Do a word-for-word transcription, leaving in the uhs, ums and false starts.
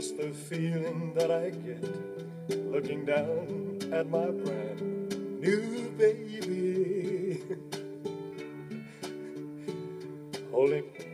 It's the feeling that I get looking down at my brand new baby, holding